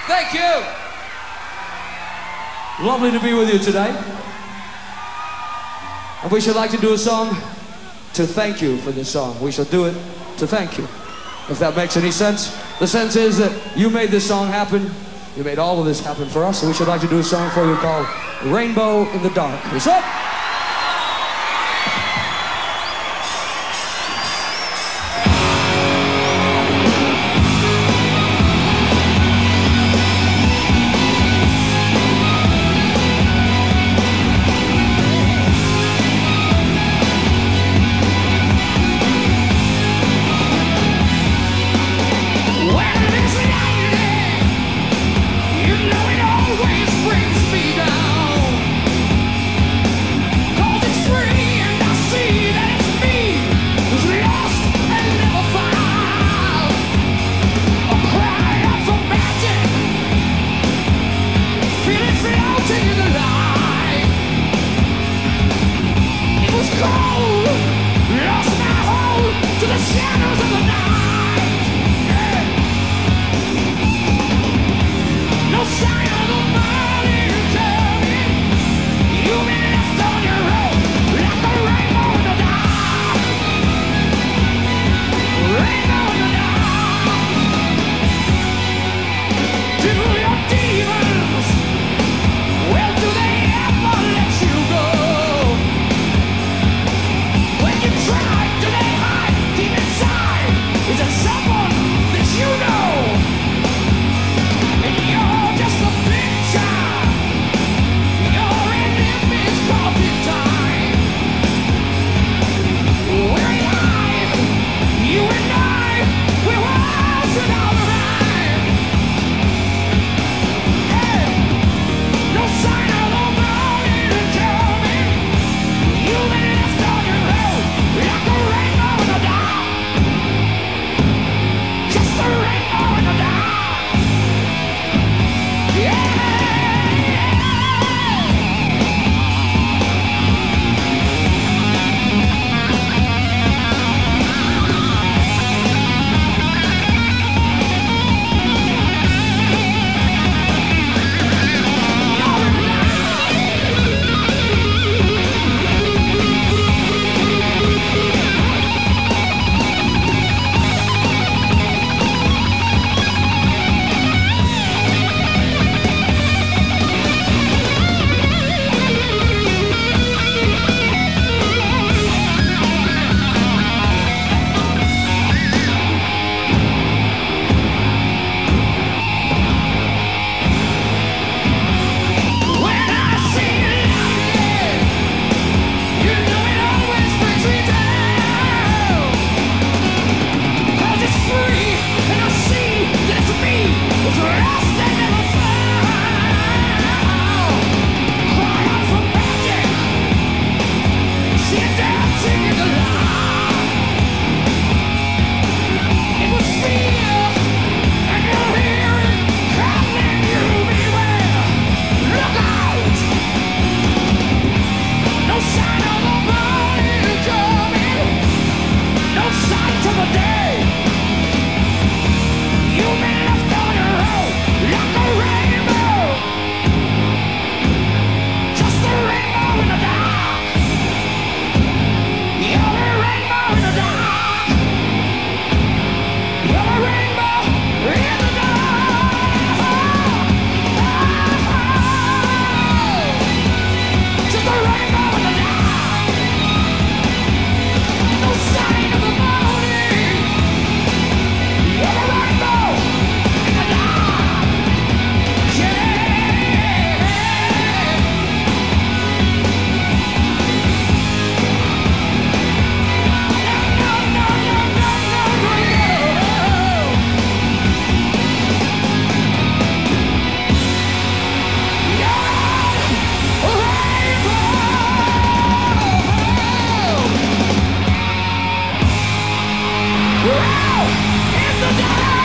Thank you. Lovely to be with you today. And we should like to do a song to thank you for this song. We shall do it to thank you, if that makes any sense. The sense is that you made this song happen. You made all of this happen for us, so we should like to do a song for you called Rainbow in the Dark. What's up? In the dark!